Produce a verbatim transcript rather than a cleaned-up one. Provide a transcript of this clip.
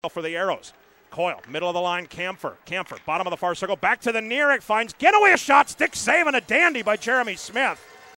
for the Arrows. Coyle, middle of the line, Camphor. Camphor, bottom of the far circle, back to the near. It finds getaway a shot, stick save, and a dandy by Jeremy Smith.